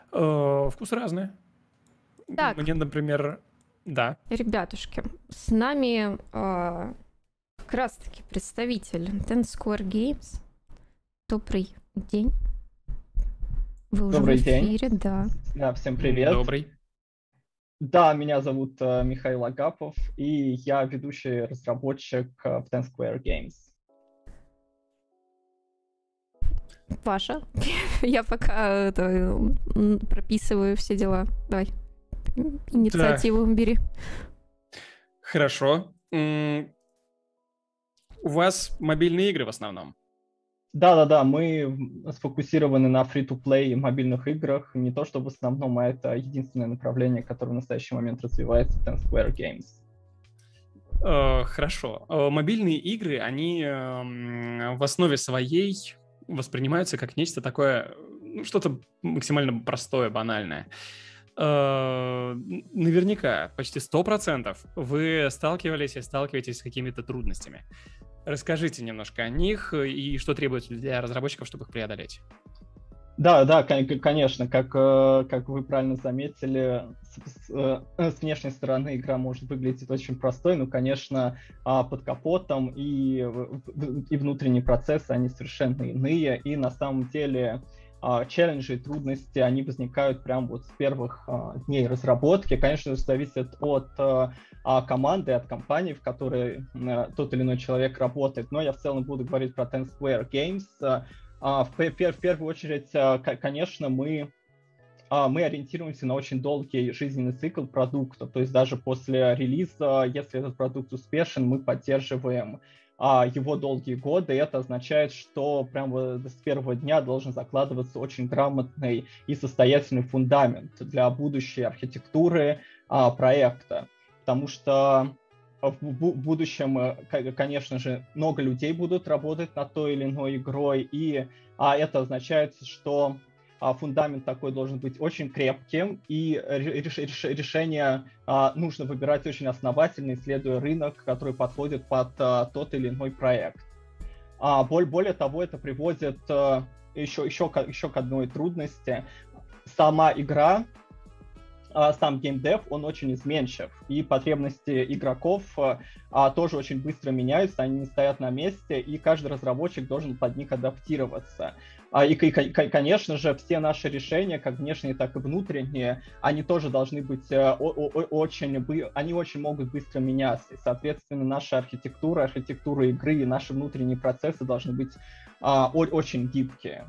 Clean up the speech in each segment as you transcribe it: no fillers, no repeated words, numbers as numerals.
Вкусы разные. Так, Мне, например, да. ребятушки, с нами как раз-таки представитель Ten Square Games. Добрый день. Вы уже в Добрый день. эфире, да. Да, всем привет. Добрый. Да, меня зовут Михаил Агапов, и я ведущий разработчик в Ten Square Games. Паша, я пока прописываю все дела. Давай, инициативу бери. Хорошо. У вас мобильные игры в основном? Да, мы сфокусированы на free-to-play мобильных играх. Не то что в основном, а это единственное направление, которое в настоящий момент развивается в Ten Square Games. Хорошо. Мобильные игры, они в основе своей воспринимаются как нечто такое, что-то максимально простое, банальное. Наверняка, почти 100% вы сталкивались и сталкиваетесь с какими-то трудностями. Расскажите немножко о них и что требуется для разработчиков, чтобы их преодолеть. Да, конечно, как вы правильно заметили, с внешней стороны игра может выглядеть очень простой, но, конечно, под капотом и внутренние процессы, они совершенно иные, и на самом деле челленджи и трудности, они возникают прямо вот с первых дней разработки. Конечно, зависит от команды, от компании, в которой тот или иной человек работает, но я в целом буду говорить про Ten Square Games. В первую очередь, конечно, мы ориентируемся на очень долгий жизненный цикл продукта, то есть даже после релиза, если этот продукт успешен, мы поддерживаем его долгие годы, и это означает, что прямо с первого дня должен закладываться очень грамотный и состоятельный фундамент для будущей архитектуры проекта, потому что в будущем, конечно же, много людей будут работать над той или иной игрой, и это означает, что фундамент такой должен быть очень крепким, и решение нужно выбирать очень основательно, исследуя рынок, который подходит под тот или иной проект. Более того, это приводит еще к одной трудности. Сама игра, сам геймдев, он очень изменчив, и потребности игроков тоже очень быстро меняются, они не стоят на месте, и каждый разработчик должен под них адаптироваться. И, конечно же, все наши решения, как внешние, так и внутренние, они тоже должны быть они очень могут быстро меняться, и, соответственно, наша архитектура игры и наши внутренние процессы должны быть очень гибкие.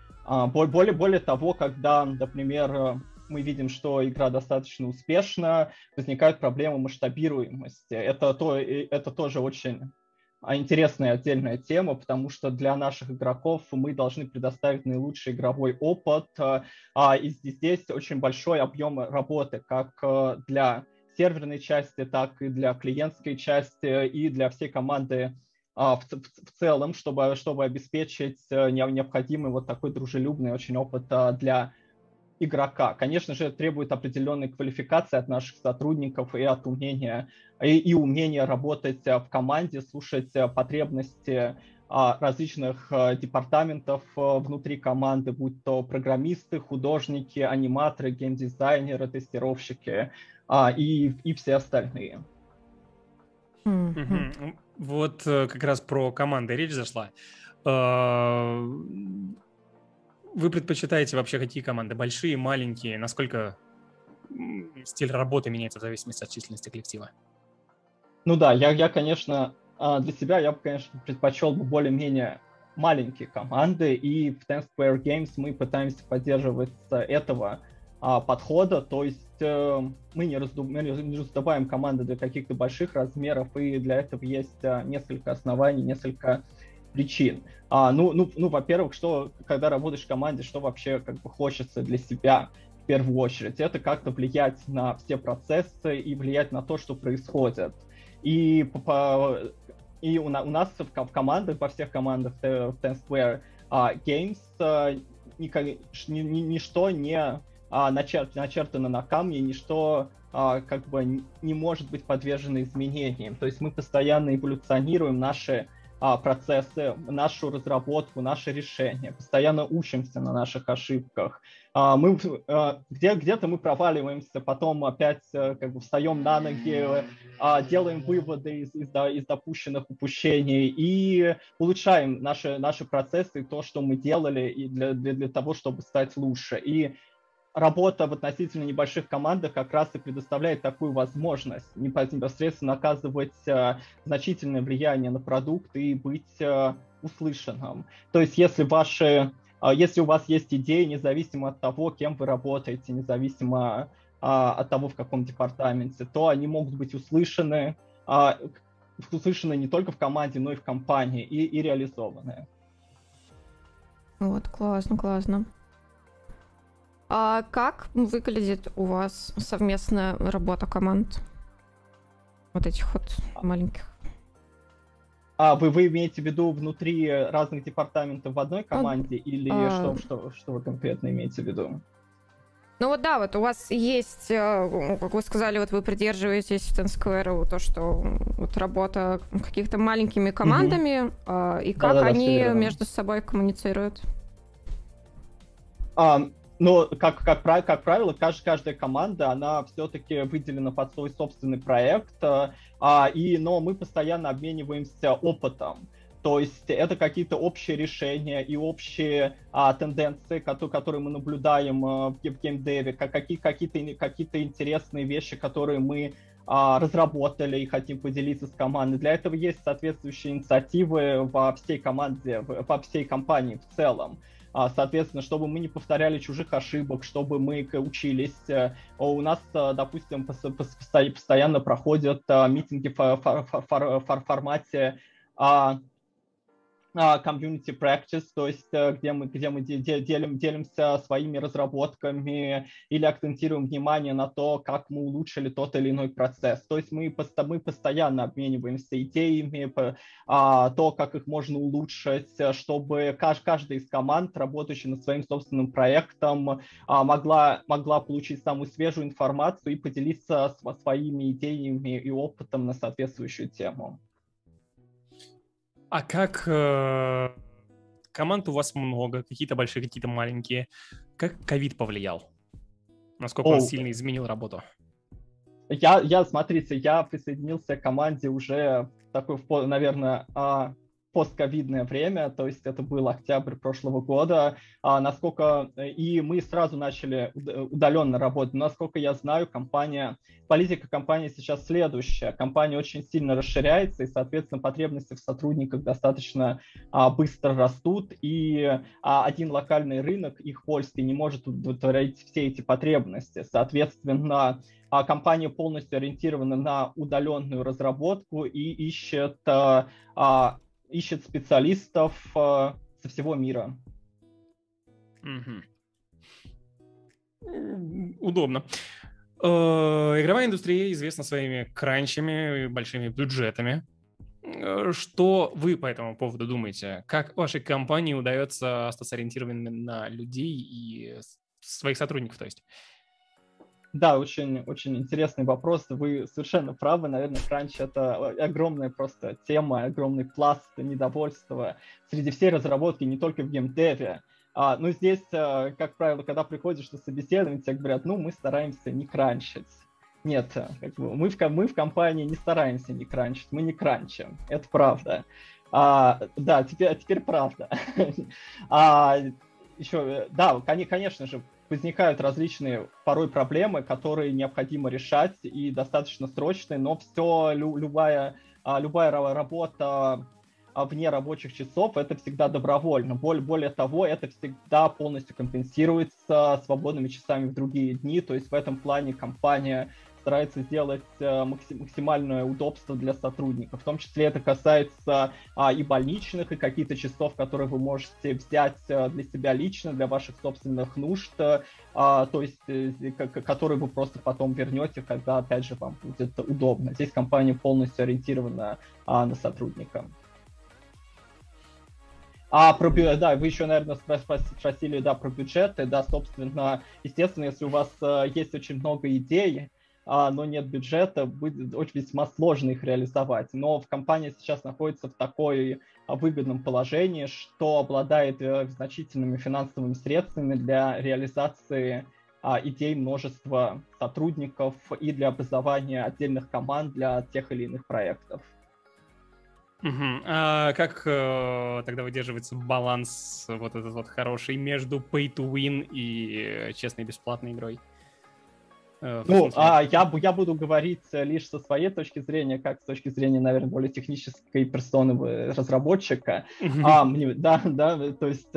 Более того, когда, например, мы видим, что игра достаточно успешна, возникают проблемы масштабируемости. Это тоже очень интересная отдельная тема, потому что для наших игроков мы должны предоставить наилучший игровой опыт, и здесь очень большой объем работы, как для серверной части, так и для клиентской части, и для всей команды в целом, чтобы обеспечить необходимый вот такой дружелюбный очень опыт для игрока. Конечно же, требует определенной квалификации от наших сотрудников и от умения работать в команде, слушать потребности различных департаментов внутри команды, будь то программисты, художники, аниматоры, геймдизайнеры, тестировщики и все остальные. Вот как раз про команды речь зашла. Вы предпочитаете вообще какие команды? Большие, маленькие? Насколько стиль работы меняется в зависимости от численности коллектива? Ну да, я конечно, для себя я бы, конечно, предпочел бы более-менее маленькие команды, и в Ten Square Games мы пытаемся поддерживать этого подхода, то есть мы не раздуваем команды для каких-то больших размеров, и для этого есть несколько оснований, несколько причин. Во-первых, когда работаешь в команде, что вообще как бы хочется для себя в первую очередь? Это как-то влиять на все процессы и влиять на то, что происходит. И у нас в командах, во всех командах в Ten Square Games ничто не начертано на камне, ничто как бы не может быть подвержено изменениям. То есть мы постоянно эволюционируем, наши процессы, нашу разработку, наши решения, постоянно учимся на наших ошибках. Где-то мы проваливаемся, потом опять как бы встаем на ноги, делаем выводы из допущенных упущений и улучшаем наши процессы, то, что мы делали, и для того, чтобы стать лучше. И работа в относительно небольших командах как раз и предоставляет такую возможность непосредственно оказывать значительное влияние на продукт и быть услышанным. То есть если у вас есть идеи, независимо от того, кем вы работаете, независимо от того, в каком департаменте, то они могут быть услышаны не только в команде, но и в компании, и реализованы. Вот, классно. А как выглядит у вас совместная работа команд? Вот этих вот маленьких. Вы имеете в виду внутри разных департаментов в одной команде, или что вы конкретно имеете в виду? Ну вот да, вот у вас есть, как вы сказали, вот вы придерживаетесь в Ten Square, то, что вот работа каких-то маленькими командами, и как они между собой коммуницируют? Но, как правило, каждая команда, она все-таки выделена под свой собственный проект, но мы постоянно обмениваемся опытом. То есть это какие-то общие решения и общие тенденции, которые мы наблюдаем в геймдеве, какие-то интересные вещи, которые мы разработали и хотим поделиться с командой. Для этого есть соответствующие инициативы во всей команде, во всей компании в целом. Соответственно, чтобы мы не повторяли чужих ошибок, чтобы мы учились. У нас, допустим, постоянно проходят митинги в формате community practice, то есть где мы делимся своими разработками или акцентируем внимание на то, как мы улучшили тот или иной процесс. То есть мы постоянно обмениваемся идеями, то, как их можно улучшить, чтобы каждая из команд, работающая над своим собственным проектом, могла получить самую свежую информацию и поделиться своими идеями и опытом на соответствующую тему. А как команд у вас много, какие-то большие, какие-то маленькие. Как ковид повлиял? Насколько он сильно изменил работу? Смотрите, я присоединился к команде уже в такое, наверное, постковидное время, то есть это был октябрь прошлого года, и мы сразу начали удаленно работать. Насколько я знаю, политика компании сейчас следующая. Компания очень сильно расширяется, и, соответственно, потребности в сотрудниках достаточно быстро растут, и один локальный рынок, их польский, не может удовлетворять все эти потребности. Соответственно, компания полностью ориентирована на удаленную разработку и ищет специалистов со всего мира. Удобно. Игровая индустрия известна своими кранчами и большими бюджетами. Что вы по этому поводу думаете? Как вашей компании удается остаться ориентированными на людей и своих сотрудников, то есть? Да, очень, очень интересный вопрос. Вы совершенно правы. Наверное, кранч — это огромная просто тема, огромный пласт недовольства среди всей разработки, не только в геймдеве. Но здесь, как правило, когда приходишь на собеседование, тебе говорят, мы стараемся не кранчить. Нет, мы в компании не стараемся не кранчить, мы не кранчим. Это правда. Да, теперь правда. Еще, да, конечно же, возникают различные порой проблемы, которые необходимо решать и достаточно срочные, но любая работа вне рабочих часов — это всегда добровольно. Более того, это всегда полностью компенсируется свободными часами в другие дни, то есть в этом плане компания старается сделать максимальное удобство для сотрудников. В том числе это касается и больничных, и каких-то часов, которые вы можете взять для себя лично, для ваших собственных нужд, то есть которые вы просто потом вернете, когда, опять же, вам будет удобно. Здесь компания полностью ориентирована на сотрудника. Да, вы еще, наверное, спросили, про бюджеты. Да, собственно, естественно, если у вас есть очень много идей, но нет бюджета, будет очень весьма сложно их реализовать. Но компания сейчас находится в такой выгодном положении, что обладает значительными финансовыми средствами для реализации идей множества сотрудников и для образования отдельных команд для тех или иных проектов. А как тогда выдерживается баланс вот этот вот хороший между pay to win и честной бесплатной игрой? Я буду говорить лишь со своей точки зрения, как с точки зрения, наверное, более технической персоны разработчика. То есть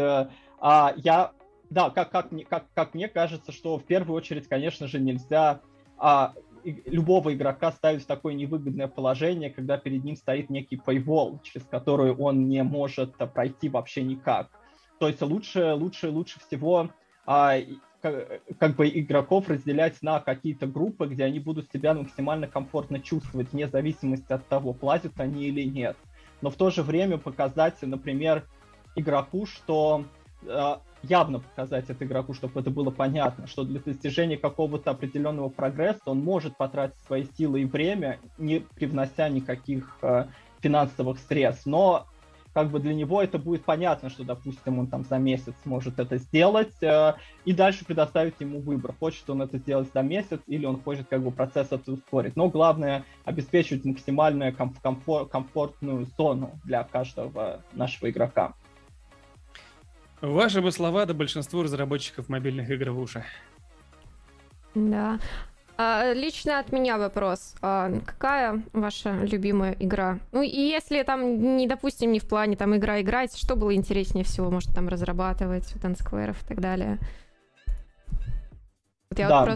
как мне кажется, что в первую очередь, конечно же, нельзя любого игрока ставить в такое невыгодное положение, когда перед ним стоит некий paywall, через который он не может пройти вообще никак. То есть лучше всего как бы игроков разделять на какие-то группы, где они будут себя максимально комфортно чувствовать, вне зависимости от того, платят они или нет. Но в то же время показать, например, игроку, что явно показать это игроку, чтобы это было понятно, что для достижения какого-то определенного прогресса он может потратить свои силы и время, не привнося никаких финансовых средств. Но как бы для него это будет понятно, что, допустим, он там за месяц может это сделать, и дальше предоставить ему выбор, хочет он это сделать за месяц или он хочет как бы процесс это ускорить. Но главное обеспечивать максимальную комфортную зону для каждого нашего игрока. Ваши бы слова да большинству разработчиков мобильных игр в уши. Да. Лично от меня вопрос. Какая ваша любимая игра? Ну, и если там, допустим, не в плане там игра играть, что было интереснее всего, может, там разрабатывать, у Танскверов и так далее? Вот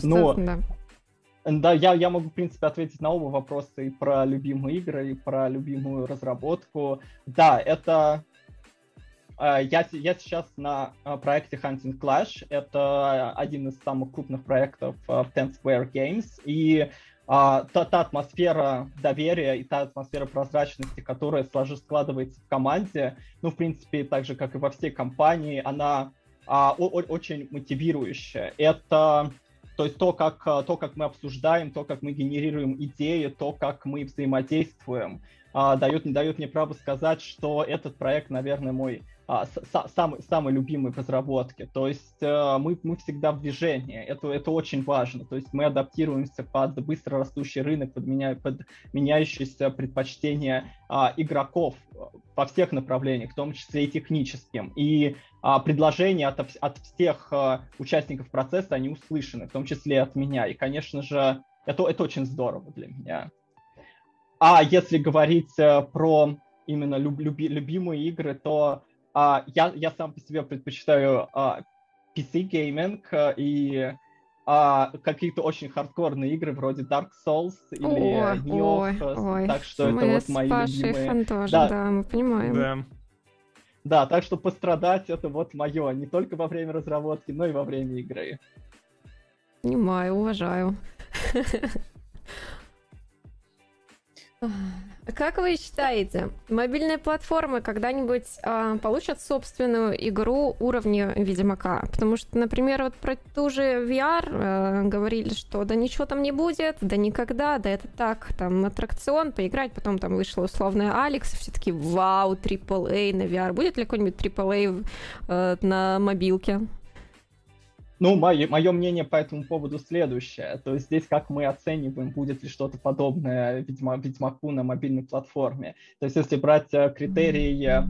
я могу, в принципе, ответить на оба вопроса, и про любимые игры, и про любимую разработку. Да, это... Я сейчас на проекте Hunting Clash. Это один из самых крупных проектов в Ten Square Games. И та атмосфера доверия и та атмосфера прозрачности, которая складывается в команде, ну, в принципе, так же, как и во всей компании, она очень мотивирующая. Это... То есть то, как мы обсуждаем, то, как мы генерируем идеи, то, как мы взаимодействуем, дает мне право сказать, что этот проект, наверное, мой самый любимый в разработке. То есть мы всегда в движении, это очень важно. То есть мы адаптируемся под быстро растущий рынок, под меняющиеся предпочтения игроков во всех направлениях, в том числе и техническим. И предложения от всех участников процесса, они услышаны, в том числе и от меня. И, конечно же, это очень здорово для меня. А если говорить про именно любимые игры, то я сам по себе предпочитаю PC-гейминг и какие-то очень хардкорные игры вроде Dark Souls или Nioh. Так что это вот мои любимые. Тоже, да, мы понимаем. Да, так что пострадать это вот мое, не только во время разработки, но и во время игры. Понимаю, уважаю. Как вы считаете, мобильные платформы когда-нибудь получат собственную игру уровня Ведьмака? Потому что, например, вот про ту же VR говорили, что да ничего там не будет, да никогда, да это так, там аттракцион, поиграть, потом там вышла условная Алекс, все таки вау, AAA на VR. Будет ли какой-нибудь AAA на мобилке? Ну, мое мнение по этому поводу следующее. То есть здесь как мы оцениваем, будет ли что-то подобное Ведьмаку на мобильной платформе. То есть если брать критерии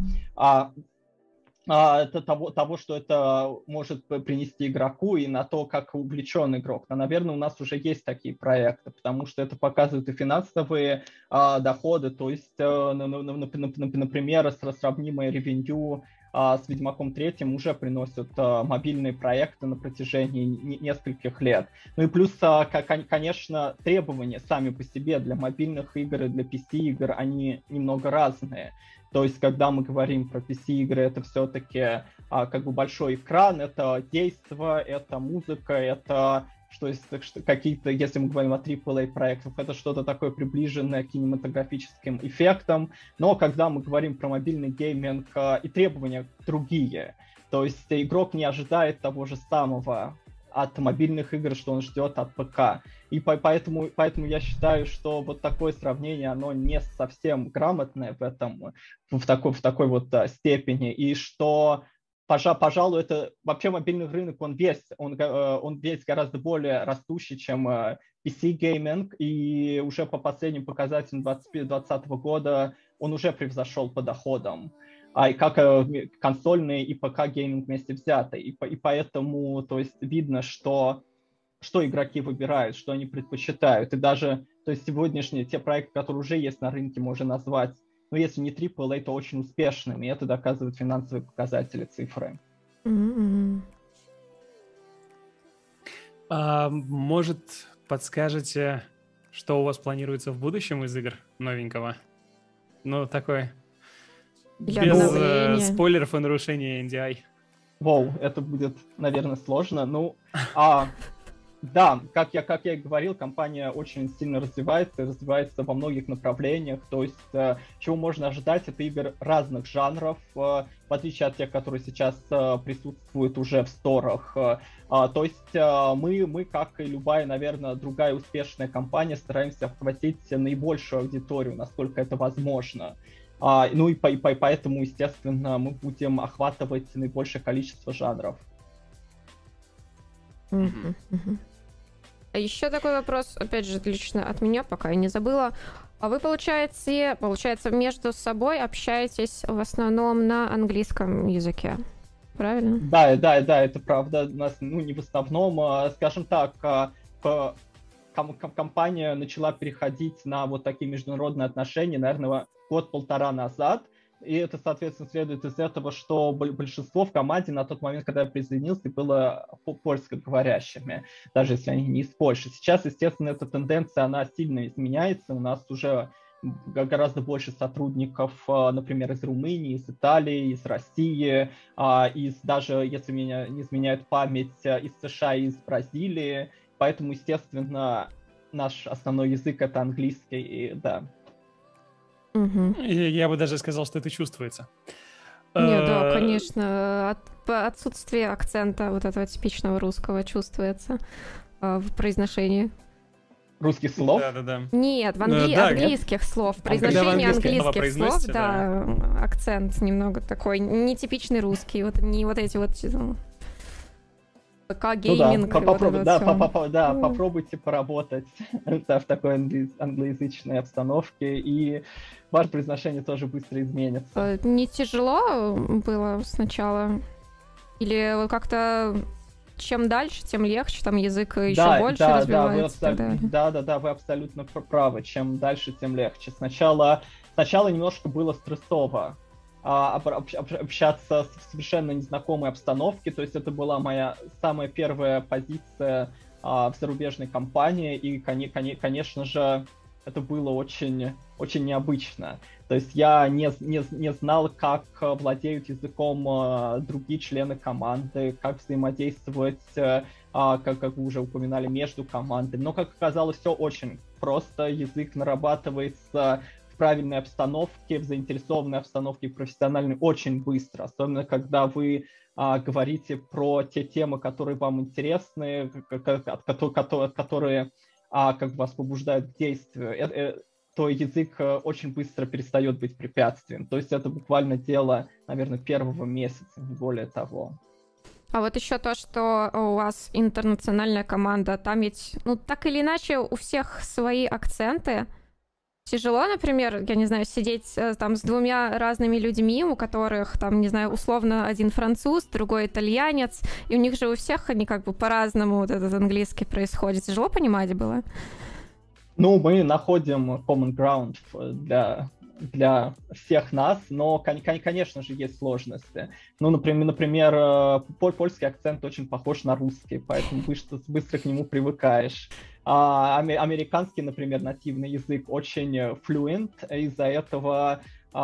того, что это может принести игроку, и на то, как увлечен игрок, то, наверное, у нас уже есть такие проекты, потому что это показывают и финансовые доходы, то есть, например, сравнимое ревенью с Ведьмаком 3 уже приносят мобильные проекты на протяжении нескольких лет. Ну и плюс, конечно, требования сами по себе для мобильных игр и для PC-игр, они немного разные. То есть, когда мы говорим про PC-игры, это все-таки как бы большой экран, это действо, это музыка, это какие-то, если мы говорим о AAA-проектах, это что-то такое приближенное к кинематографическим эффектам. Но когда мы говорим про мобильный гейминг, и требования другие. То есть игрок не ожидает того же самого от мобильных игр, что он ждет от ПК. И поэтому я считаю, что вот такое сравнение, оно не совсем грамотное в такой вот степени, и что, пожалуй, это вообще мобильный рынок, он весь гораздо более растущий, чем PC-гейминг, и уже по последним показателям 2020 года он уже превзошел по доходам. Как консольный и ПК-гейминг вместе взяты. И поэтому, то есть, видно, что игроки выбирают, что они предпочитают. И даже, то есть, сегодняшние те проекты, которые уже есть на рынке, можно назвать, ну, если не AAA, то очень успешными. И это доказывают финансовые показатели, цифры. Mm-hmm. Может, подскажете, что у вас планируется в будущем из игр новенького? Ну, такое... Без спойлеров и нарушения NDI. Воу, это будет, наверное, сложно. Ну, да, как я и говорил, компания очень сильно развивается во многих направлениях. То есть, чего можно ожидать, это игр разных жанров, в отличие от тех, которые сейчас присутствуют уже в сторах. То есть, мы, как и любая, наверное, другая успешная компания, стараемся охватить наибольшую аудиторию, насколько это возможно. Ну и поэтому, естественно, мы будем охватывать наибольшее количество жанров. Еще такой вопрос, опять же, лично от меня, пока я не забыла. А вы, получается, между собой общаетесь в основном на английском языке, правильно? Да, это правда. У нас, не в основном, скажем так, компания начала переходить на вот такие международные отношения, наверное, год-полтора назад. И это, соответственно, следует из этого, что большинство в команде на тот момент, когда я присоединился, было польскоговорящими, даже если они не из Польши. Сейчас, естественно, эта тенденция, она сильно изменяется. У нас уже гораздо больше сотрудников, например, из Румынии, из Италии, из России, даже, если меня не изменяет память, из США и из Бразилии. Поэтому, естественно, наш основной язык — это английский, и да. Угу. Я бы даже сказал, что это чувствуется. Нет, да, конечно. Отсутствие акцента вот этого типичного русского чувствуется в произношении. Русских слов? Да. Нет, английских слов. Произношение английских слов, да, акцент немного такой нетипичный русский. Вот не вот эти вот... ПК-гейминг. Попробуйте поработать в такой англоязычной обстановке, и ваше произношение тоже быстро изменится. Не тяжело было сначала? Или как-то чем дальше, тем легче, там язык еще больше развивается? Да, вы абсолютно правы. Чем дальше, тем легче. Сначала немножко было стрессово общаться в совершенно незнакомой обстановке, то есть это была моя самая первая позиция в зарубежной компании, и, конечно же, это было очень, очень необычно. То есть я не знал, как владеют языком другие члены команды, как взаимодействовать, как вы уже упоминали, между командами. Но, как оказалось, все очень просто. Язык нарабатывается в правильной обстановке, в заинтересованной обстановке, профессиональной очень быстро, особенно когда вы говорите про те темы, которые вам интересны, которые вас побуждают к действию, то язык очень быстро перестает быть препятствием. То есть это буквально дело, наверное, первого месяца, не более того. А вот еще то, что у вас интернациональная команда, там ведь, так или иначе, у всех свои акценты. Тяжело, например, я не знаю, сидеть там с двумя разными людьми, у которых там, не знаю, условно один француз, другой итальянец, и у них же у всех они как бы по-разному вот этот английский происходит. Тяжело понимать было? Мы находим common ground для всех нас, но, конечно же, есть сложности. Например, польский акцент очень похож на русский, поэтому быстро к нему привыкаешь. Американский, например, нативный язык очень fluent, из-за этого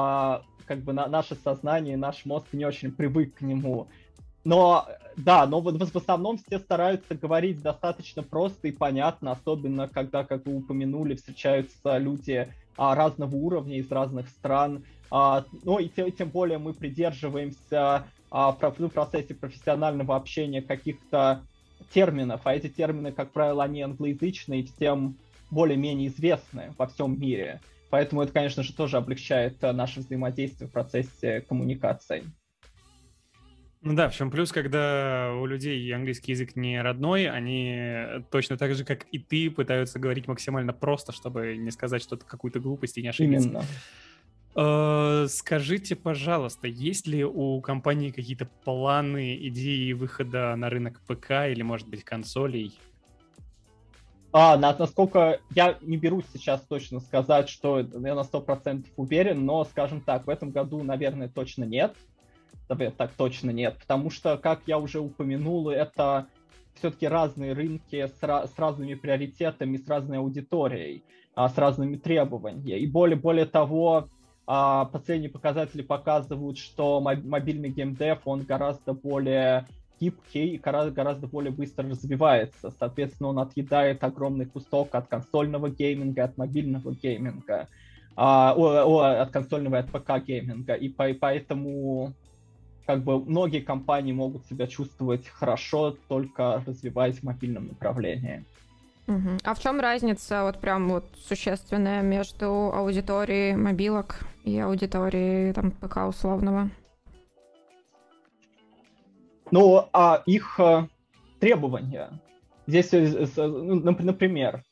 наше сознание, наш мозг не очень привык к нему. Но в основном все стараются говорить достаточно просто и понятно, особенно когда, как вы упомянули, встречаются люди разного уровня из разных стран. И тем более мы придерживаемся в процессе профессионального общения каких-то терминов, а эти термины, как правило, они англоязычные, тем более-менее известны во всем мире. Поэтому это, конечно же, тоже облегчает наше взаимодействие в процессе коммуникации. Ну да, в чем плюс, когда у людей английский язык не родной, они точно так же, как и ты, пытаются говорить максимально просто, чтобы не сказать что-то, какую-то глупость и не ошибиться. Именно. Скажите, пожалуйста, есть ли у компании какие-то планы, идеи выхода на рынок ПК или, может быть, консолей? Насколько я не берусь сейчас точно сказать, что я на 100% уверен, но, скажем так, в этом году, наверное, точно нет. Так точно нет, потому что, как я уже упомянул, это все-таки разные рынки с разными приоритетами, с разной аудиторией, с разными требованиями. И более того, последние показатели показывают, что мобильный геймдев, он гораздо более гибкий и гораздо более быстро развивается. Соответственно, он отъедает огромный кусок от консольного гейминга, от мобильного гейминга, от консольного и от ПК-гейминга. И поэтому как бы многие компании могут себя чувствовать хорошо, только развиваясь в мобильном направлении. А в чем разница вот прям вот существенная между аудиторией мобилок и аудиторией там ПК условного? Ну, их требования. Здесь, например,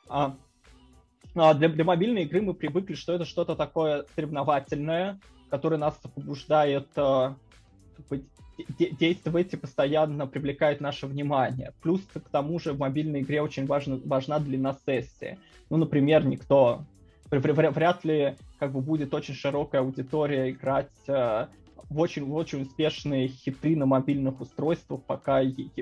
для мобильной игры мы привыкли, что это что-то такое соревновательное, которое нас побуждает действовать и постоянно привлекает наше внимание. Плюс к тому же в мобильной игре очень важна длина сессии. Ну, например, вряд ли как бы будет очень широкая аудитория играть в очень успешные хиты на мобильных устройствах, пока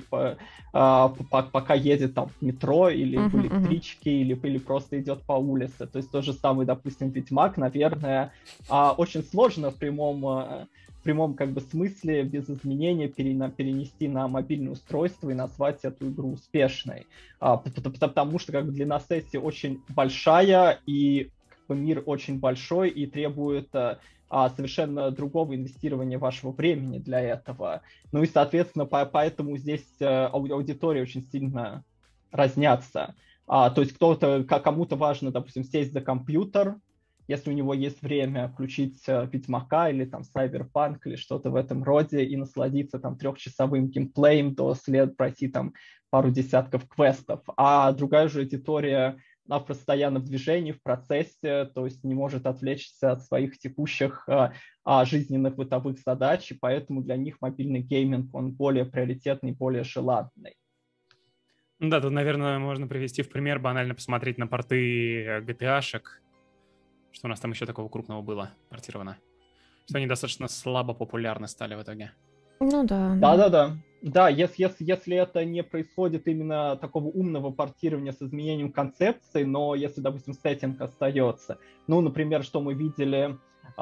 едет там в метро или в электричке, или просто идет по улице. То есть тот же самый, допустим, Ведьмак, наверное, очень сложно в прямом как бы смысле без изменения перенести на мобильное устройство и назвать эту игру успешной. Потому что как бы длина сессии очень большая, и как бы мир очень большой, и требует совершенно другого инвестирования вашего времени для этого. Ну и, соответственно, поэтому здесь аудитории очень сильно разнятся. То есть кому-то важно, допустим, сесть за компьютер, если у него есть время, включить Ведьмака или там Cyberpunk или что-то в этом роде и насладиться там 3-часовым геймплеем, пройти там пару десятков квестов. А другая же аудитория, она постоянно в движении, в процессе, то есть не может отвлечься от своих текущих жизненных бытовых задач, и поэтому для них мобильный гейминг, он более приоритетный, более желанный. Да, тут, наверное, можно привести в пример, банально посмотреть на порты GTA-шек, что у нас там еще такого крупного было портировано, что они достаточно слабо популярны стали в итоге. Ну да. Да, если это не происходит именно такого умного портирования с изменением концепции, но если, допустим, сеттинг остается. Ну, например, что мы видели,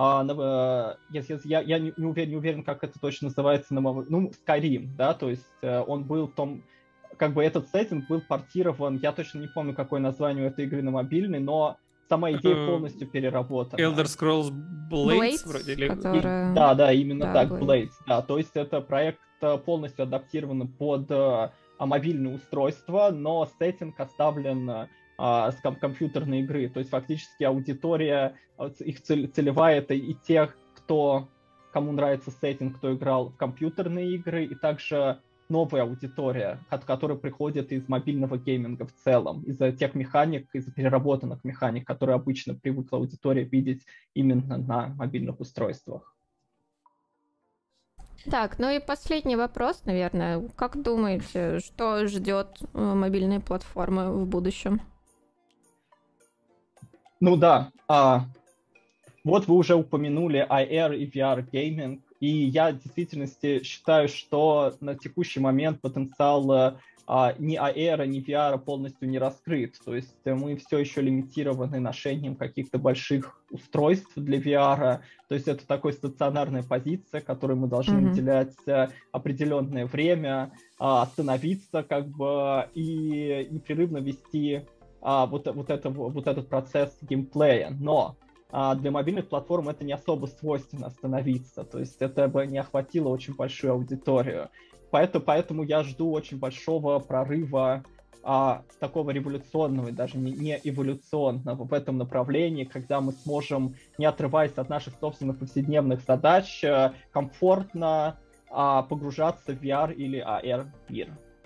я не уверен, как это точно называется, Skyrim, да, то есть он был в том, как бы этот сеттинг был портирован, я точно не помню, какое название у этой игры на мобильный, но сама идея полностью переработана. Elder Scrolls Blades вроде? Да, именно так, Blades. Да, то есть это проект полностью адаптирован под мобильное устройство, но сеттинг оставлен с компьютерной игры. То есть фактически аудитория, их целевая, это и тех, кому нравится сеттинг, кто играл в компьютерные игры, и также новая аудитория, которая приходит из мобильного гейминга в целом, из-за тех механик, из-за переработанных механик, которые обычно привыкла аудитория видеть именно на мобильных устройствах. Так, ну и последний вопрос, наверное. Как думаете, что ждет мобильные платформы в будущем? Ну да, вот вы уже упомянули AR и VR гейминг, и я в действительности считаю, что на текущий момент потенциал ни AR, ни VR полностью не раскрыт. То есть мы все еще лимитированы ношением каких-то больших устройств для VR. То есть это такая стационарная позиция, которой мы должны уделять определенное время, остановиться как бы и непрерывно вести вот этот процесс геймплея. Но для мобильных платформ это не особо свойственно остановиться, то есть это бы не охватило очень большую аудиторию. поэтому я жду очень большого прорыва такого революционного, даже не эволюционного в этом направлении, когда мы сможем, не отрываясь от наших собственных повседневных задач, комфортно погружаться в VR или AR мир.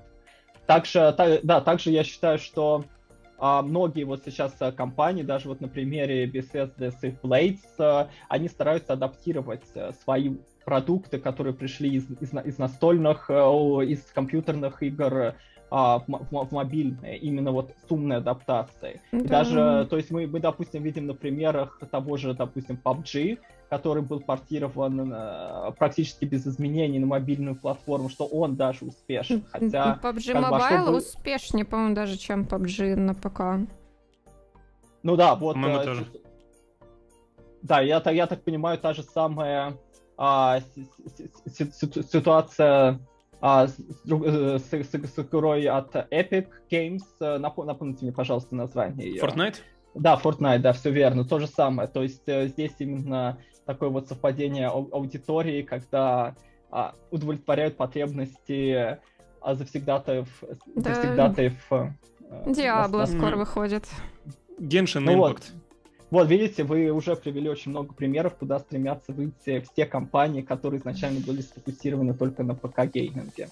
Также я считаю, что многие вот сейчас компании, даже вот на примере Bethesda с их Blades, они стараются адаптировать свои продукты, которые пришли из настольных, из компьютерных игр в мобильные, именно вот с умной адаптацией. Да. И даже, то есть мы, допустим, видим на примерах того же, допустим, PUBG, который был портирован практически без изменений на мобильную платформу, что он даже успешен. Хотя PUBG Mobile успешнее, по-моему, даже, чем PUBG на ПК. Ну да, вот. Да, я так понимаю, та же самая ситуация с игрой от Epic Games. Напомните мне, пожалуйста, название ее. Fortnite? Да, Fortnite, да, все верно, то же самое. То есть здесь именно такое вот совпадение аудитории, когда удовлетворяют потребности завсегдатаев. Диабло скоро выходит. Genshin Impact. Вот, видите, вы уже привели очень много примеров, куда стремятся выйти все компании, которые изначально были сфокусированы только на ПК-гейминге.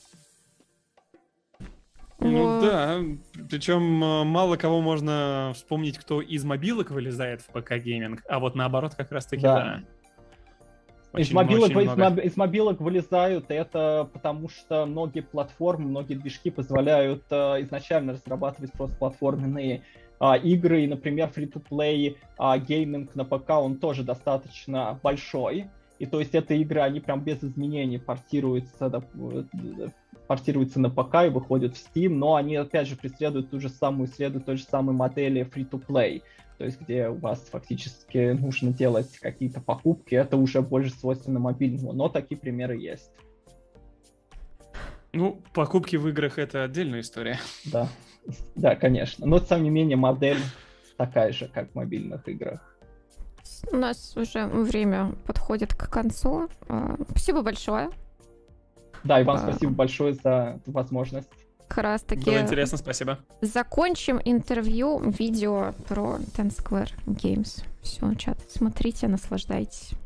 Ну да, причем мало кого можно вспомнить, кто из мобилок вылезает в ПК-гейминг, а вот наоборот как раз-таки да. Из мобилок вылезают, это потому что многие платформы, многие движки позволяют изначально разрабатывать кросс-платформенные игры, и, например, free-to-play гейминг на ПК, он тоже достаточно большой, и то есть эти игры, они прям без изменений портируются на ПК и выходят в Steam, но они, опять же, исследуют той же самой модели free-to-play, то есть где у вас фактически нужно делать какие-то покупки, это уже больше свойственно мобильному, но такие примеры есть. Ну, покупки в играх — это отдельная история. Да, конечно. Но, тем не менее, модель такая же, как в мобильных играх. У нас уже время подходит к концу. Спасибо большое. Да, и вам спасибо большое за эту возможность. Как раз таки было интересно, спасибо. Закончим интервью видео про Ten Square Games. Все, чат, смотрите, наслаждайтесь.